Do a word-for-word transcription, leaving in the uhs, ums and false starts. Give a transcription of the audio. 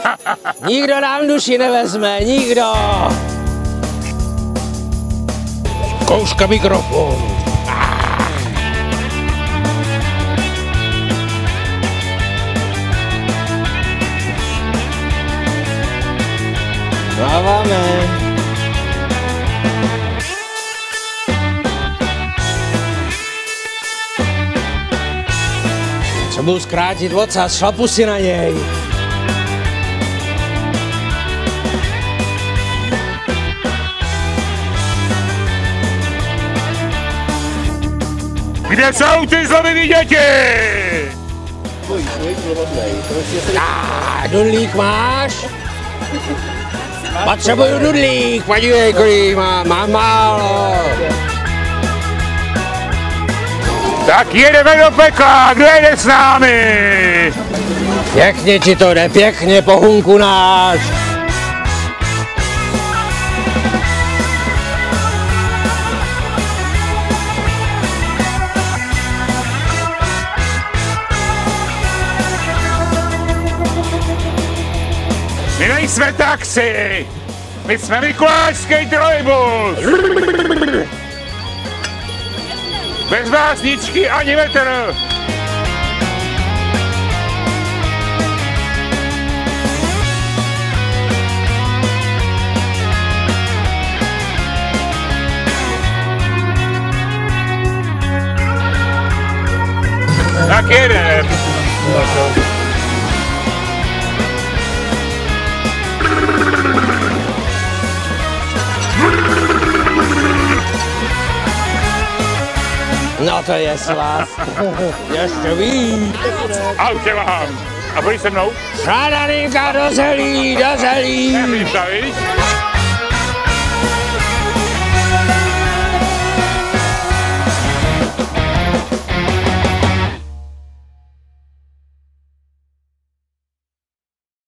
Nikdo nám duši nevezme, nikdo. Zkouška mikrofonu. Dáváme. Co budu zkrátit ocas, šlapu si na něj. Kde jsou ty zlomilí děti? Ah, dudlík máš? Potřebuju dudlík, podívej, kolik mám, mám málo. Tak jedeme do pekla, kdo jede s námi? Pěkně ti to jde, pěkně, pohunku náš. My nejsme taxi, my jsme mikulášský trolejbus. Bez básničky ani metr. Tak jedem. No to je svaz. Ještě víc. A už tě mám. A pojď se mnou. Šádaninka do zelí, do zelí. Nevím, víš?